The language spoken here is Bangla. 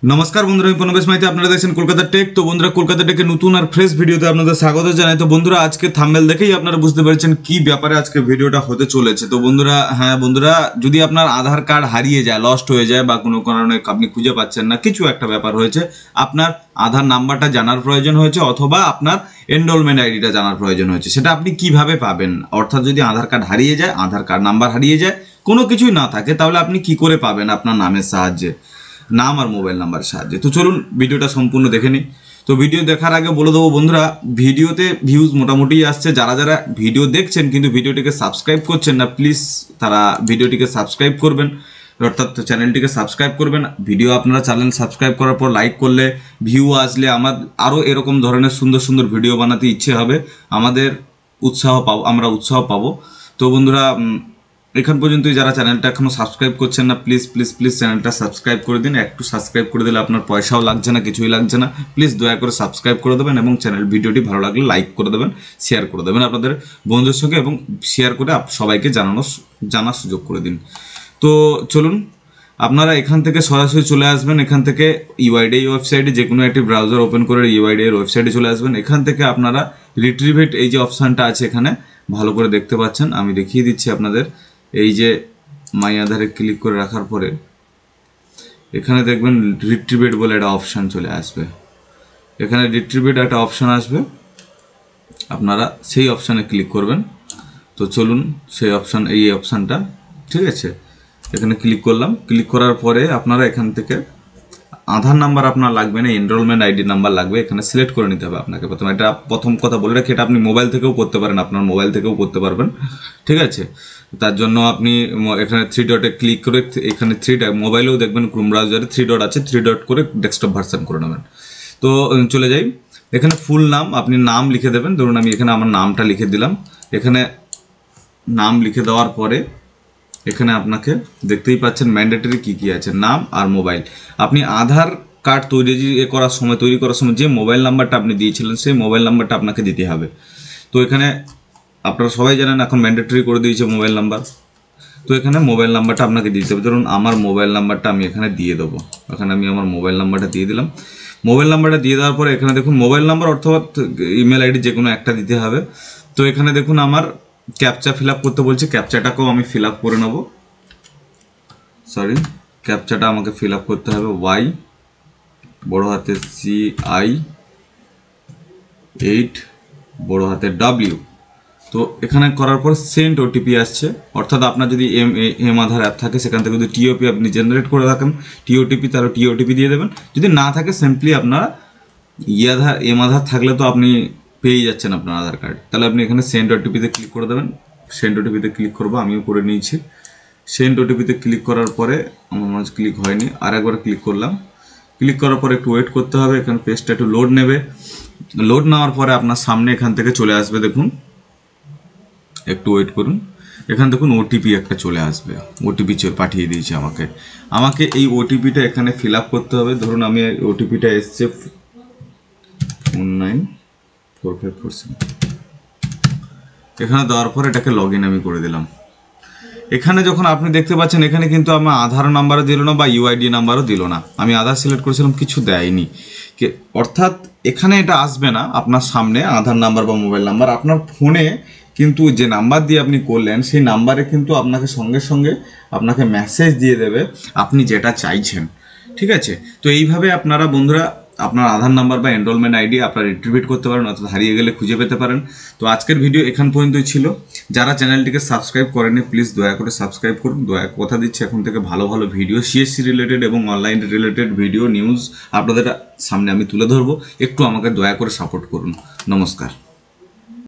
नमस्कार बंधुरा प्रणवेश माइती আপনারা দেখছেন কলকাতা টেক। তো বন্ধুরা কলকাতা টেকের নতুন আর ফ্রেশ ভিডিওতে আপনাদের স্বাগত জানাই। তো বন্ধুরা আজকে থাম্বনেল দেখেই আপনারা বুঝতে পেরেছেন কি ব্যাপারে আজকে ভিডিওটা হতে চলেছে। তো বন্ধুরা বন্ধুরা যদি আপনার আধার কার্ড হারিয়ে যায়, লস্ট হয়ে যায় বা কোনো কারণে আপনি খুঁজে পাচ্ছেন না, কিছু একটা ব্যাপার হয়েছে, আপনার আধার নাম্বারটা জানার প্রয়োজন হয়েছে অথবা আপনার এনরোলমেন্ট আইডিটা জানার প্রয়োজন হয়েছে, সেটা আপনি কিভাবে পাবেন? অর্থাৎ যদি আধার কার্ড হারিয়ে যায়, আধার কার্ড নাম্বার হারিয়ে যায়, কোনো কিছুই না থাকে, তাহলে আপনি কি করে পাবেন আপনার নামের সাহায্যে, নাম আর মোবাইল নাম্বার সাহায্যে? তো চলুন ভিডিওটা সম্পূর্ণ দেখে নিই। তো ভিডিও দেখার আগে বলে দেবো বন্ধুরা, ভিডিওতে ভিউজ মোটামুটি আসছে, যারা যারা ভিডিও দেখছেন কিন্তু ভিডিওটিকে সাবস্ক্রাইব করছেন না, প্লিজ তারা ভিডিওটিকে সাবস্ক্রাইব করবেন, অর্থাৎ চ্যানেলটিকে সাবস্ক্রাইব করবেন। ভিডিও আপনারা চ্যানেল সাবস্ক্রাইব করার পর লাইক করলে, ভিউ আসলে আমার আরও এরকম ধরনের সুন্দর সুন্দর ভিডিও বানাতে ইচ্ছে হবে, আমাদের আমরা উৎসাহ পাবো। তো বন্ধুরা এখান পর্যন্ত যারা চ্যানেলটা এখনো সাবস্ক্রাইব করছেন না, প্লিজ প্লিজ প্লিজ চ্যানেলটা সাবস্ক্রাইব করে দিন। একটু সাবস্ক্রাইব করে দিলে আপনার পয়সাও লাগছে না, কিছুই লাগছে না, প্লিজ দয়া করে সাবস্ক্রাইব করে দেবেন এবং চ্যানেল ভিডিওটি ভালো লাগলে লাইক করে দেবেন, শেয়ার করে দেবেন আপনাদের বন্ধুদের সঙ্গে এবং শেয়ার করে সবাইকে জানার সুযোগ করে দিন। তো চলুন আপনারা এখান থেকে সরাসরি চলে আসবেন, এখান থেকে ইউআইডিআই ওয়েবসাইটে যে কোনো একটি ব্রাউজার ওপেন করে ইউআইডিআই এর ওয়েবসাইটে চলে আসবেন। এখান থেকে আপনারা রিট্রিভেট এই যে অপশানটা আছে এখানে ভালো করে দেখতে পাচ্ছেন, আমি দেখিয়ে দিচ্ছি আপনাদের। এই যে মাই আধারে ক্লিক করে রাখার পরে এখানে দেখবেন রিট্রিভেট বলে একটা অপশান চলে আসবে, এখানে রিট্রিভেট একটা অপশান আসবে, আপনারা সেই অপশানে ক্লিক করবেন। তো চলুন সেই অপশান, এই অপশানটা, ঠিক আছে, এখানে ক্লিক করলাম। ক্লিক করার পরে আপনারা এখান থেকে আধার নাম্বার আপনার লাগবে না, এনরোলমেন্ট আইডি নাম্বার লাগবে, এখানে সিলেক্ট করে নিতে হবে আপনাকে প্রথমে। এটা প্রথম কথা বলে রাখি, এটা আপনি মোবাইল থেকেও করতে পারেন, আপনার মোবাইল থেকেও করতে পারবেন, ঠিক আছে। তার জন্য আপনি এখানে 3 ডটে ক্লিক করে, এখানে 3 ডট, মোবাইলেও দেখবেন ক্রোম ব্রাউজারে 3 ডট আছে, 3 ডট করে ডেস্কটপ ভার্সন করে নেবেন। তো চলে যাই, এখানে ফুল নাম, আপনি নাম লিখে দেবেন। ধরুন আমি এখানে আমার নামটা লিখে দিলাম। এখানে নাম লিখে দেওয়ার পরে এখানে আপনাকে দেখতেই পাচ্ছেন ম্যান্ডেটরি কী কী আছে, নাম আর মোবাইল। আপনি আধার কার্ড তৈরি করার সময় যে মোবাইল নাম্বারটা আপনি দিয়েছিলেন সেই মোবাইল নাম্বারটা আপনাকে দিতে হবে। তো এখানে আপনারা সবাই জানেন এখন ম্যান্ডেটরি করে দিয়েছে মোবাইল নাম্বার, তো এখানে মোবাইল নাম্বারটা আপনাকে দিতে হবে। ধরুন আমার মোবাইল নাম্বারটা আমি এখানে দিয়ে দেবো, এখানে আমি আমার মোবাইল নাম্বারটা দিয়ে দিলাম। মোবাইল নাম্বারটা দিয়ে দেওয়ার পরে এখানে দেখুন মোবাইল নাম্বার অর্থাৎ ইমেল আইডি যে কোনো একটা দিতে হবে। তো এখানে দেখুন আমার ক্যাপচা ফিল আপ করতে বলছে, ক্যাপচাটাকেও আমি ফিল আপ করে নেব। ক্যাপচাটা আমাকে ফিল আপ করতে হবে, ওয়াই বড় হাতের CI8 বড় হাতের W। তো এখানে করার পর সেন্ড ওটিপি আসছে, অর্থাৎ আপনার যদি এম আধার অ্যাপ থাকে সেখান থেকে যদি টিওপি আপনি জেনারেট করে রাখেন, টিওটিপি, তাহলে টিওটিপি দিয়ে দেবেন। যদি না থাকে সিম্পলি আপনারা এম আধার থাকলে তো আপনি পেয়ে যাচ্ছেন আপনার আধার কার্ড, তাহলে আপনি এখানে সেন্ড ওটিপিতে ক্লিক করে দেবেন। সেন্ড ওটিপিতে ক্লিক করবো, আমিও করে নিয়েছি। সেন্ড ওটিপিতে ক্লিক করার পরে আমার মাঝে ক্লিক হয়নি, আর একবার ক্লিক করলাম। ক্লিক করার পরে একটু ওয়েট করতে হবে, এখানে পেজটা একটু লোড নেবে। লোড নেওয়ার পরে আপনার সামনে এখান থেকে চলে আসবে, দেখুন একটু ওয়েট করুন, এখানে দেখুন ওটিপি একটা চলে আসবে, ওটিপি পাঠিয়ে দিয়েছে আমাকে এই ওটিপিটা এখানে ফিল আপ করতে হবে। ধরুন আমি ওটিপিটা এসছে 194547, এখানে দেওয়ার পর এটাকে লগ ইন আমি করে দিলাম। এখানে যখন আপনি দেখতে পাচ্ছেন এখানে কিন্তু আমার আধার নাম্বারও দিল না বা ইউআইডি নাম্বারও দিল না, আমি আধার সিলেক্ট করেছিলাম, কিছু দেয়নি। অর্থাৎ এখানে এটা আসবে না আপনার সামনে আধার নাম্বার বা মোবাইল নাম্বার, আপনার ফোনে কিন্তু যে নাম্বার দিয়ে আপনি করলেন সেই নাম্বারে কিন্তু আপনাকে সঙ্গে সঙ্গে আপনাকে মেসেজ দিয়ে দেবে আপনি যেটা চাইছেন, ঠিক আছে। তো এইভাবে আপনারা বন্ধুরা আপনার আধার নাম্বার বা এনরোলমেন্ট আইডি আপনারা রিট্রিভ করতে পারেন, অর্থাৎ হারিয়ে গেলে খুঁজে পেতে পারেন। তো আজকের ভিডিও এখান পর্যন্তই ছিল। যারা চ্যানেলটিকে সাবস্ক্রাইব করেনি প্লিজ দয়া করে সাবস্ক্রাইব করুন। কথা দিচ্ছি এখন থেকে ভালো ভালো ভিডিও সিএসসি রিলেটেড এবং অনলাইন রিলেটেড ভিডিও নিউজ আপনাদের সামনে আমি তুলে ধরবো, একটু আমাকে দয়া করে সাপোর্ট করুন। নমস্কার।